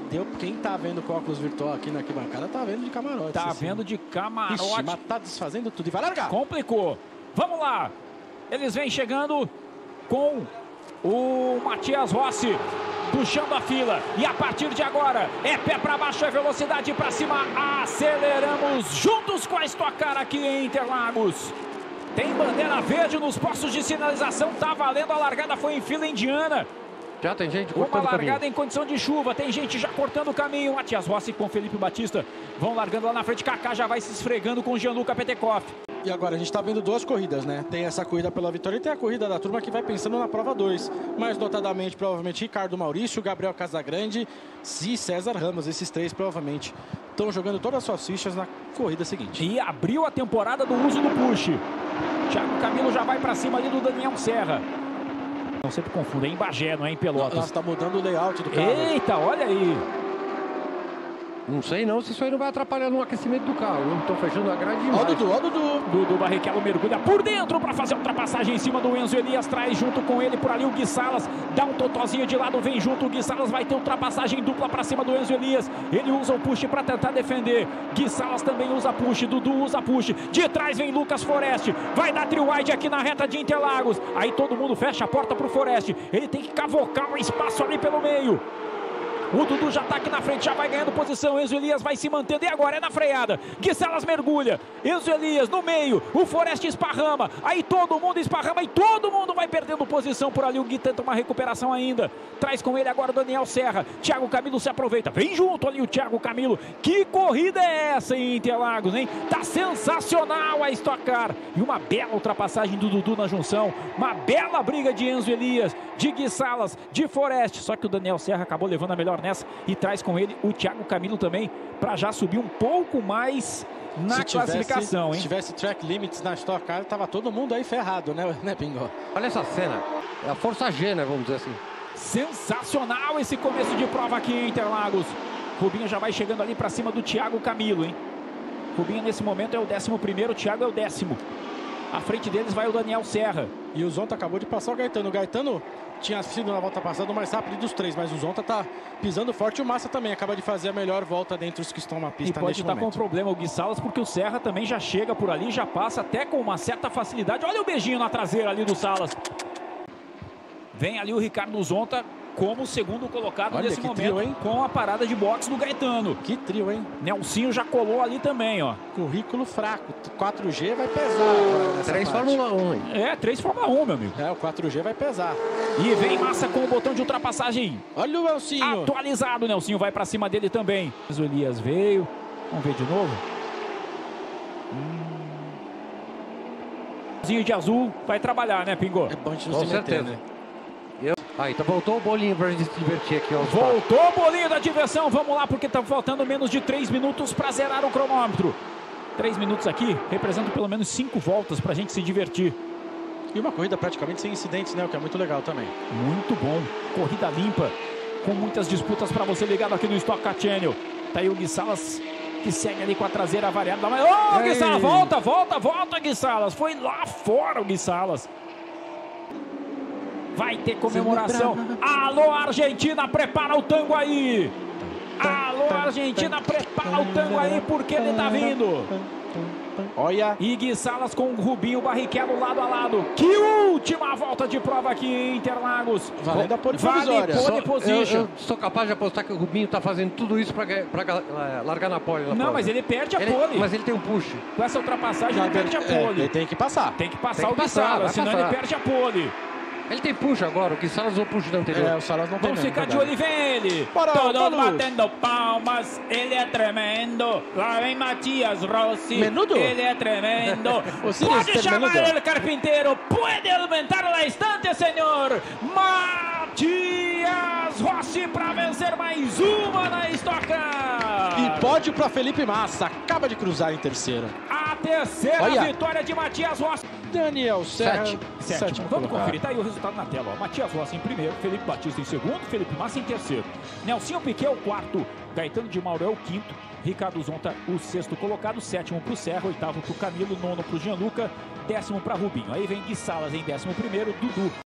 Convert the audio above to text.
Quem tá vendo com óculos virtual aqui na arquibancada tá vendo de camarote. Tá vendo de camarote. Ixi, mas tá desfazendo tudo e vai largar. Complicou. Vamos lá. Eles vêm chegando com o Matias Rossi puxando a fila. E a partir de agora é pé para baixo, é velocidade para cima. Aceleramos juntos com a Stock Car aqui em Interlagos. Tem bandeira verde nos postos de sinalização. Tá valendo, a largada foi em fila indiana. Já tem gente cortando o caminho. Uma largada em condição de chuva, tem gente já cortando o caminho. Matias Rossi com Felipe Batista vão largando lá na frente. Kaká já vai se esfregando com Gianluca Petekoff. E agora a gente tá vendo duas corridas, né? Tem essa corrida pela vitória e tem a corrida da turma que vai pensando na prova 2. Mais notadamente, provavelmente, Ricardo Maurício, Gabriel Casagrande e César Ramos. Esses três provavelmente estão jogando todas as suas fichas na corrida seguinte. E abriu a temporada do uso do push. Thiago Camilo já vai para cima ali do Daniel Serra. Não sempre confundo, é em Bagé, não é em Pelotas. Nossa, tá mudando o layout do carro. Eita, olha aí. Não sei não se isso aí não vai atrapalhar no aquecimento do carro. Estão fechando a grade demais. Ó o Dudu, ó o Dudu. Dudu Barrichello mergulha por dentro para fazer a ultrapassagem em cima do Enzo Elias. Traz junto com ele por ali o Gui Salas. Dá um totozinho de lado, vem junto. O Gui Salas vai ter ultrapassagem dupla para cima do Enzo Elias. Ele usa o push para tentar defender. Gui Salas também usa push. Dudu usa push. De trás vem Lucas Forest. Vai dar trio wide aqui na reta de Interlagos. Aí todo mundo fecha a porta para o Forest. Ele tem que cavocar um espaço ali pelo meio. O Dudu já tá aqui na frente, já vai ganhando posição. Enzo Elias vai se mantendo e agora é na freada. Gui Salas mergulha. Enzo Elias no meio. O Forest esparrama. Aí todo mundo esparrama e todo mundo vai perdendo posição por ali. O Gui tenta uma recuperação ainda. Traz com ele agora o Daniel Serra. Thiago Camilo se aproveita. Vem junto ali o Thiago Camilo. Que corrida é essa em Interlagos, hein? Tá sensacional a Stock Car. E uma bela ultrapassagem do Dudu na junção. Uma bela briga de Enzo Elias, de Gui Salas, de Forest. Só que o Daniel Serra acabou levando a melhor nessa e traz com ele o Thiago Camilo também para já subir um pouco mais na classificação, hein? Se tivesse track limits na Stock Car, tava todo mundo aí ferrado, né, Pingo? Olha essa cena, é a força G, né, vamos dizer assim. Sensacional esse começo de prova aqui em Interlagos. Rubinho já vai chegando ali para cima do Thiago Camilo, hein? Rubinho nesse momento é o 11º, o Thiago é o 10º. À frente deles vai o Daniel Serra. E o Zonta acabou de passar o Gaetano. O Gaetano tinha sido na volta passada o mais rápido dos três, mas o Zonta tá pisando forte e o Massa também acaba de fazer a melhor volta dentre os que estão na pista. E pode estar com um problema o Gui Salas, porque o Serra também já chega por ali, já passa até com uma certa facilidade. Olha o beijinho na traseira ali do Salas. Vem ali o Ricardo Zonta como segundo colocado. Olha, nesse momento, trio, hein? Com a parada de boxe do Gaetano. Que trio, hein? Nelsinho já colou ali também, ó. Currículo fraco. 4G vai pesar agora nessa 3 parte. Fórmula 1, hein? É, 3 Fórmula 1, meu amigo. É, o 4G vai pesar. E vem Massa com o botão de ultrapassagem Olha o Nelsinho. atualizado. Nelsinho vai pra cima dele também. O Elias veio. Vamos ver de novo. De azul vai trabalhar, né, Pingo? É bom a gente não Com se meter, certeza. né? Aí, então voltou o bolinho pra gente se divertir aqui, ó. Voltou o bolinho da diversão. Vamos lá, porque tá faltando menos de 3 minutos para zerar o cronômetro. 3 minutos aqui representam pelo menos 5 voltas pra gente se divertir. E uma corrida praticamente sem incidentes, né? O que é muito legal também. Muito bom. Corrida limpa, com muitas disputas para você ligado aqui no Stock Car Channel. Tá aí o Gui Salas, que segue ali com a traseira variada. Ô, Gui Salas, volta, Gui Salas. Foi lá fora o Gui Salas. Vai ter comemoração. Alô, Argentina, prepara o tango aí. Alô, Argentina, prepara o tango aí, porque ele tá vindo. Olha. E Gui Salas com o Rubinho Barrichello lado a lado. Que última volta de prova aqui em Interlagos. Valendo a pole provisória. Pole position. Eu sou capaz de apostar que o Rubinho tá fazendo tudo isso pra largar na pole. Não, mas ele perde a pole. Mas ele tem um push. Com essa ultrapassagem, ele perde a pole. Ele tem que passar. Tem que passar o Gui Salas, senão ele perde a pole. Ele tem push agora, o Gui Salas usou push da anterior. É, o Salas não tem. Vamos ficar de olho e vem ele. Todos batendo palmas, ele é tremendo. Lá vem Matias Rossi. Menudo. Ele é tremendo. Pode chamar ele, carpinteiro. Pode aumentar la instante, senhor. Matias Rossi para vencer mais uma na Stock Car. E pódio para Felipe Massa. Acaba de cruzar em terceiro. A terceira vitória de Matias Rossi. Daniel Serra. Sétimo. Vamos conferir, tá aí o resultado na tela. Ó. Matias Rossi em primeiro, Felipe Batista em segundo, Felipe Massa em terceiro. Nelsinho Piquet o quarto, Gaetano de Mauro é o quinto, Ricardo Zonta o sexto colocado, sétimo para o Serra, oitavo para o Camilo, nono para o Gianluca, 10º para Rubinho. Aí vem Gui Salas em 11º, Dudu